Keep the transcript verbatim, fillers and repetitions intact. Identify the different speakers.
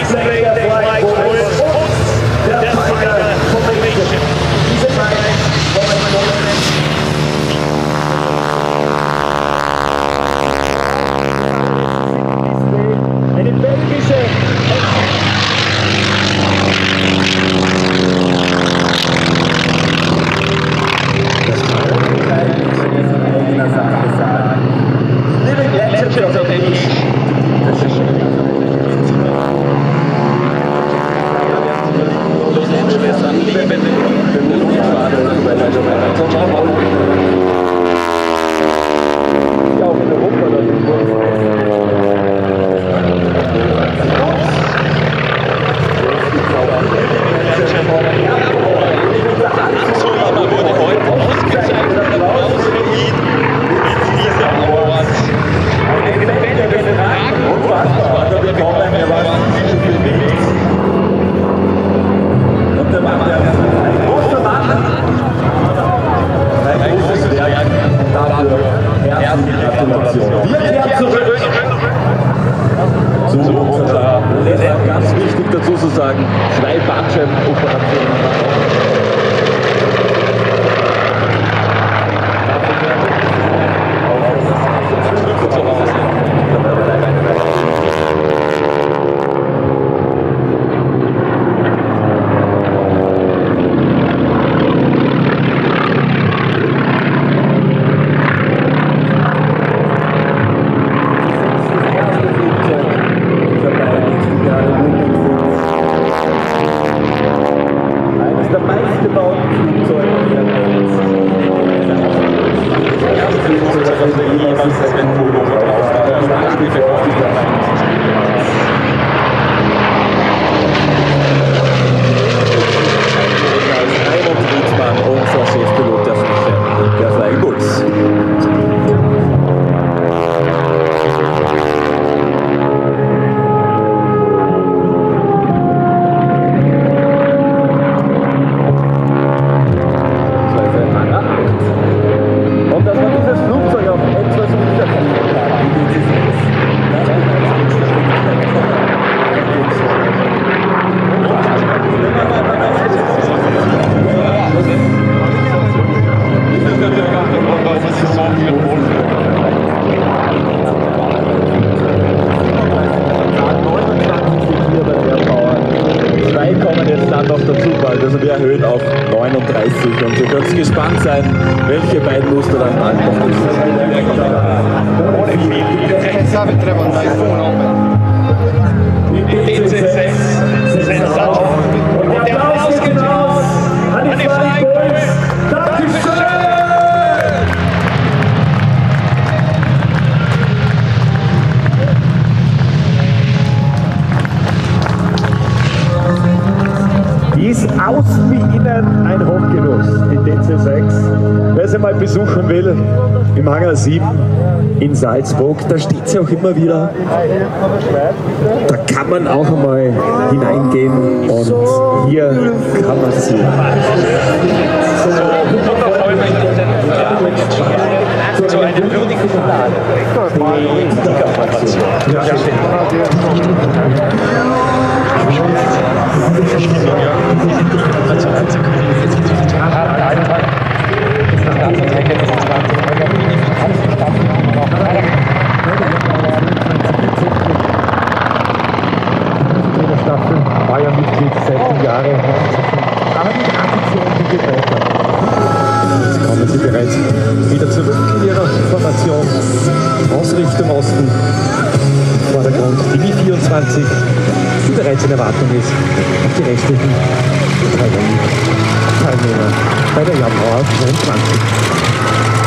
Speaker 1: Display der Flag Boys und der Tiger Formation. Diese beiden Formationen eine belgische Living Legends of the Nation. Los Angeles an lebenden Luftfahrt und so weiter und so weiter. Ja, auch in Europa oder Zuhörer wurde heute ausgezeichnet und ausgeliehen mit dieser Award. Eine lebendige Frage und was bekommen, wir waren viel bewegt. Und der Mann, der ein großer Mann, ein großes Werk, dafür herzliche Gratulation. Wir kehren zurück zu unserer, ganz wichtig dazu zu sagen, zwei Bandscheibenoperationen. Also wir erhöhen auf neununddreißig und ihr könnt gespannt sein, welche beiden Muster dann ankommen. D C sechs, Sensation. Und der Applaus geht raus an die Flying Boys. Dankeschön! Die ist außen wie innen ein Hochgenuss, die D C sechs. Wer sie mal besuchen will, im Hangar sieben in Salzburg, da steht sie auch immer wieder. Da kann man auch einmal hineingehen und hier kann man sie. Zu einem würdigen Plan. Staffel war ja Mitglied sechzehn Jahre, aber die Tradition geht weiter. Jetzt kommen sie bereits wieder zurück in ihrer Formation aus Richtung Osten. Vordergrund die W vierundzwanzig, die bereits in Erwartung ist auf die restlichen Teilnehmer bei der Januar zweiundzwanzig.